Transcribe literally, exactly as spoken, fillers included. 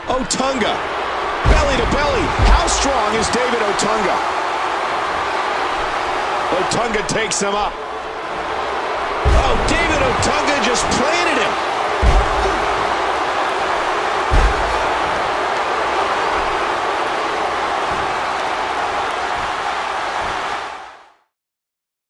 Otunga. Belly to belly. How strong is David Otunga? Otunga takes him up. Oh, David Otunga just playing